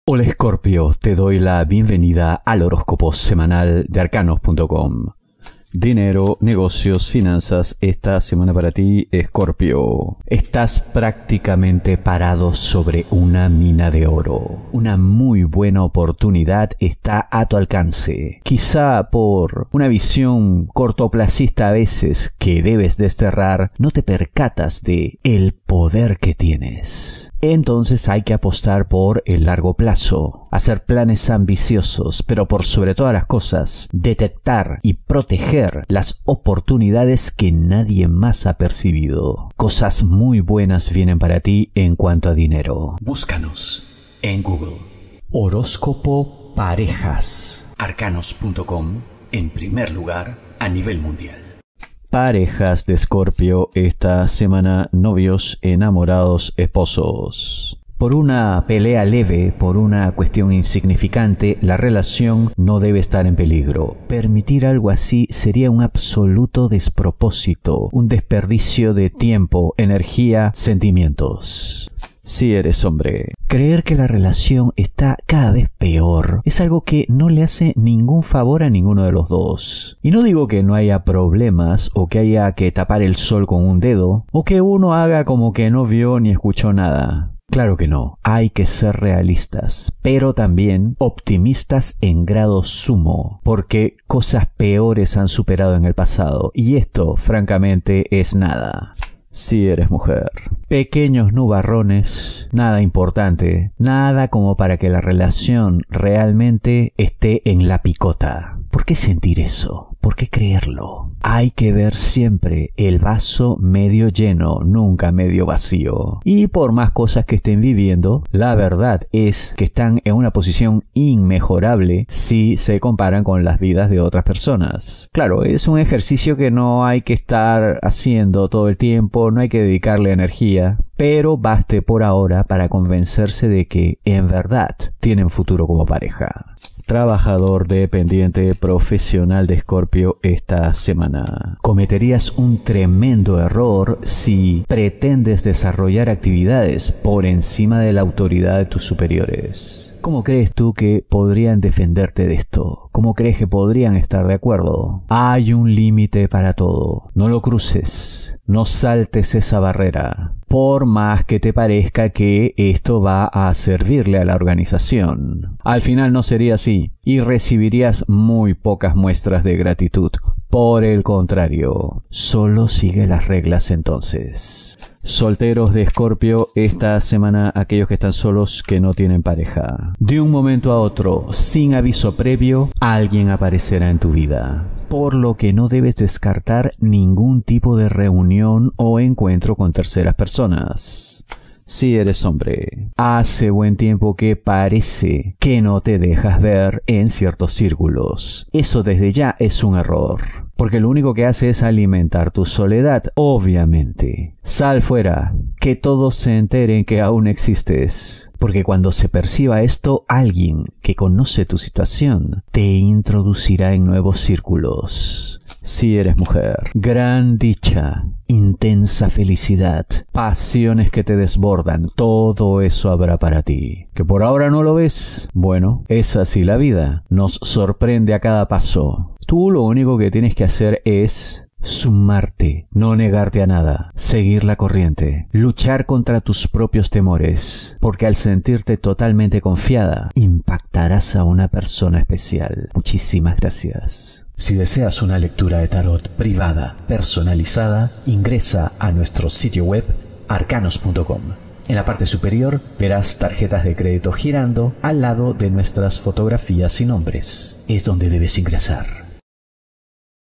Hola Escorpio, te doy la bienvenida al horóscopo semanal de arcanos.com. Dinero, negocios, finanzas, esta semana para ti, Escorpio. Estás prácticamente parado sobre una mina de oro. Una muy buena oportunidad está a tu alcance. Quizá por una visión cortoplacista a veces que debes desterrar, no te percatas de el poder que tienes. Entonces hay que apostar por el largo plazo, hacer planes ambiciosos, pero por sobre todas las cosas, detectar y proteger las oportunidades que nadie más ha percibido. Cosas muy buenas vienen para ti en cuanto a dinero. Búscanos en Google. Horóscopo Parejas. Arcanos.com en primer lugar a nivel mundial. Parejas de Escorpio, esta semana novios, enamorados, esposos. Por una pelea leve, por una cuestión insignificante, la relación no debe estar en peligro. Permitir algo así sería un absoluto despropósito, un desperdicio de tiempo, energía, sentimientos. Si eres hombre, creer que la relación está cada vez peor es algo que no le hace ningún favor a ninguno de los dos. Y no digo que no haya problemas o que haya que tapar el sol con un dedo o que uno haga como que no vio ni escuchó nada. Claro que no, hay que ser realistas, pero también optimistas en grado sumo, porque cosas peores han superado en el pasado y esto, francamente, es nada. Si eres mujer, pequeños nubarrones, nada importante, nada como para que la relación realmente esté en la picota. ¿Por qué sentir eso? ¿Por qué creerlo? Hay que ver siempre el vaso medio lleno, nunca medio vacío. Y por más cosas que estén viviendo, la verdad es que están en una posición inmejorable si se comparan con las vidas de otras personas. Claro, es un ejercicio que no hay que estar haciendo todo el tiempo, no hay que dedicarle energía, pero baste por ahora para convencerse de que en verdad tienen futuro como pareja. Trabajador dependiente profesional de Escorpio esta semana. Cometerías un tremendo error si pretendes desarrollar actividades por encima de la autoridad de tus superiores. ¿Cómo crees tú que podrían defenderte de esto? ¿Cómo crees que podrían estar de acuerdo? Hay un límite para todo. No lo cruces. No saltes esa barrera. Por más que te parezca que esto va a servirle a la organización. Al final no sería así y recibirías muy pocas muestras de gratitud. Por el contrario, solo sigue las reglas entonces. Solteros de Escorpio, esta semana aquellos que están solos que no tienen pareja. De un momento a otro, sin aviso previo, alguien aparecerá en tu vida. Por lo que no debes descartar ningún tipo de reunión o encuentro con terceras personas. Si eres hombre, hace buen tiempo que parece que no te dejas ver en ciertos círculos. Eso desde ya es un error, porque lo único que hace es alimentar tu soledad, obviamente. Sal fuera, que todos se enteren que aún existes, porque cuando se perciba esto, alguien que conoce tu situación te introducirá en nuevos círculos. Si eres mujer, gran dicha, intensa felicidad, pasiones que te desbordan, todo eso habrá para ti. ¿Que por ahora no lo ves? Bueno, es así la vida, nos sorprende a cada paso. Tú lo único que tienes que hacer es sumarte, no negarte a nada, seguir la corriente, luchar contra tus propios temores, porque al sentirte totalmente confiada, impactarás a una persona especial. Muchísimas gracias. Si deseas una lectura de tarot privada, personalizada, ingresa a nuestro sitio web arcanos.com. En la parte superior verás tarjetas de crédito girando al lado de nuestras fotografías y nombres. Es donde debes ingresar.